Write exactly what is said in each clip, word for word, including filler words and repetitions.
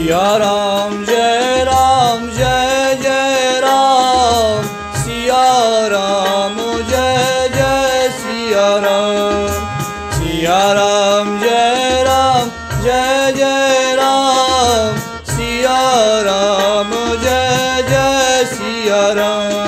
Siya Ram Jai Ram Jai Jai Ram, Siya Ram Jai Jai Siya Ram. Siya Ram Jai Ram Jai Jai Ram, Siya Ram Jai Jai Siya Ram.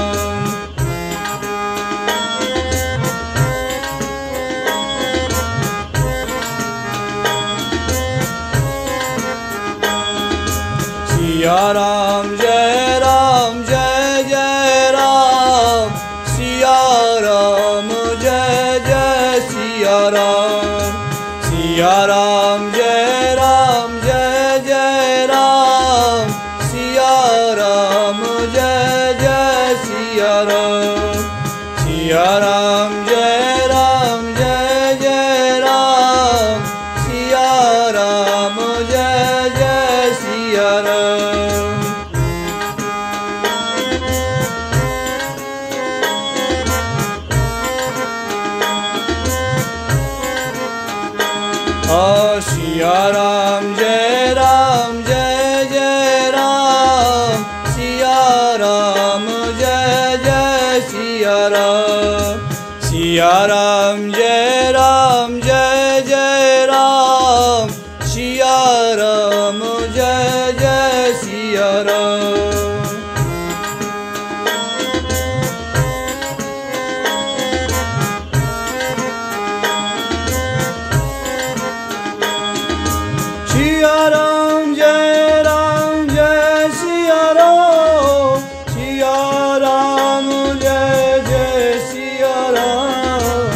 Siya Ram Jai Ram Jai Jai Ram, Siya Ram Jai Jai Siya Ram. Siya Ram Jai Ram Jai Jai Ram, Siya Ram Jai Jai Siya Ram. Siya Ram Jai Ram Jai Jai Ram, Siya Ram Jai Jai Siya Ram. Siya Ram Jai Ram Jai Jai Ram, Siya Ram Jai Jai Siya Ram. Siya Ram Jai Ram Jai Jai Ram, Siya Ram Jai Jai Siya Ram. Siya Ram Jai Ram Jai Siya Ram, Siya Ram Jai Jai Siya Ram.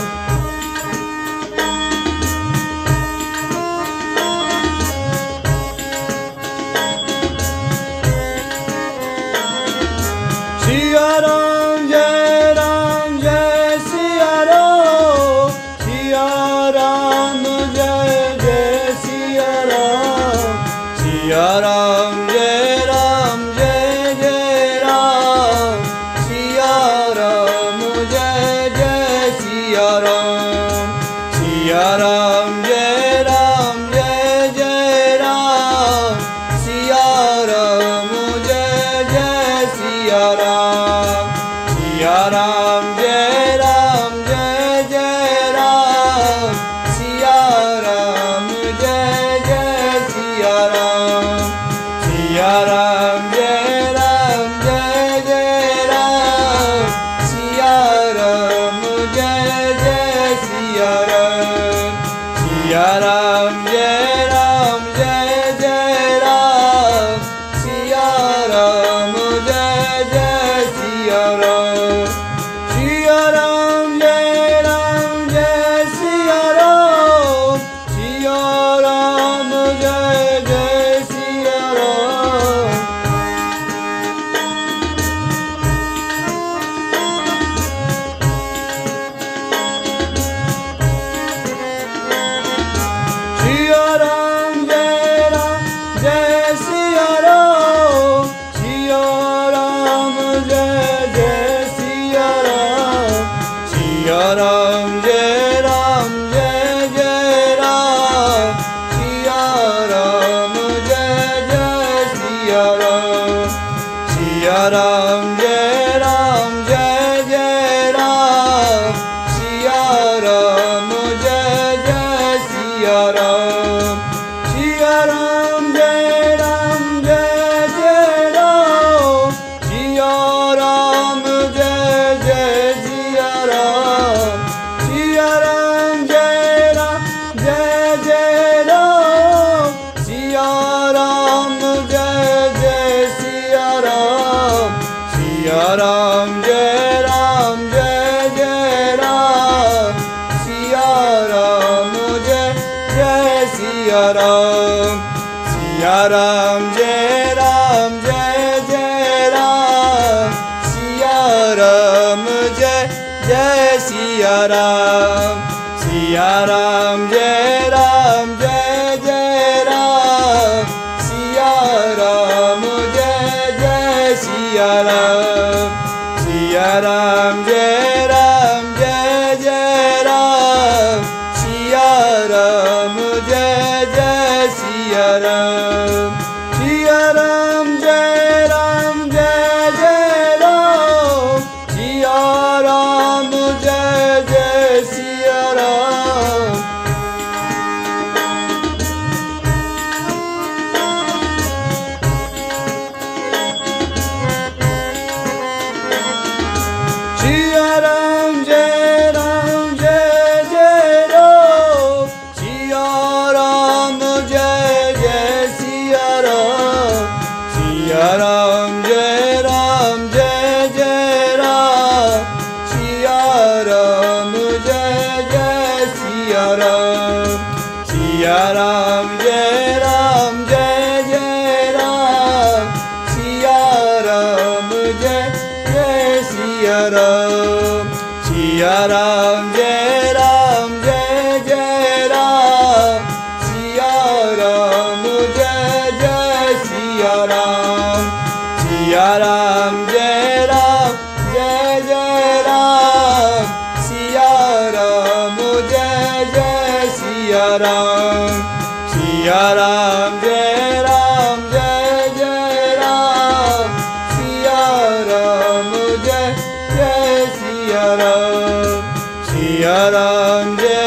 Siya Ram Jai Ram Jai Siya Ram, Siya Ram Jai Jai Siya Ram. Siya Ram Jai Ram Jai Jai Ram, Siya Ram Jai Jai Siya Ram. Siya Ram Jai Ram Jai Jai Ram, Siya Ram Jai Jai Siya Ram. Siya Ram Jai Ram Jai Jai Ram, Siya Ram Jai Jai Siya Ram. Siya Ram Jai Ram Jai Jai Ram, Siya Ram Jai Jai Siya Ram. Siya Ram Jai Ram Jai Jai Ram, Siya Ram Jai Jai Siya Ram. Siya Ram Jai Ram Jai Siya Ram, Siya Ram Jai Jai Siya Ram. Siya Ram Jai Ram Jai Siya Ram, Siya Ram Jai Jai Siya Ram. Siya Ram Jai Ram Jai Jai Ram, Siya Ram Jai Jai Siya Ram. Siya Ram Jai Ram Jai Jai Ram, Siya Ram Jai Jai Siya Ram. Siya Ram Jai Ram Jai Jai Ram, Siya Ram Jai Jai Siya Ram. Siya Ram Jai Ram Jai Jai Ram, Siya Ram Jai Jai Siya Ram. Siya Ram Jai Ram Jai Jai Ram, Siya Ram Jai Jai Siya Ram. Siya Ram Jai Ram Jai Jai Ram, Siya Ram Jai Jai Siya Ram. Siya Ram Jai Ram Jai Jai Ram, Siya Ram Jai Jai Siya Ram. Siya Ram Jai Ram Jai Jai Ram, Siya Ram Jai Jai Siya Ram. Siya Ram Siya Ram Jai Ram Jai Jai Ram Siya Ram Jai Jai Siya Ram Siya Ram Jai Ram Jai Jai Ram Siya Ram Jai Jai Siya Ram Siya Ram Jai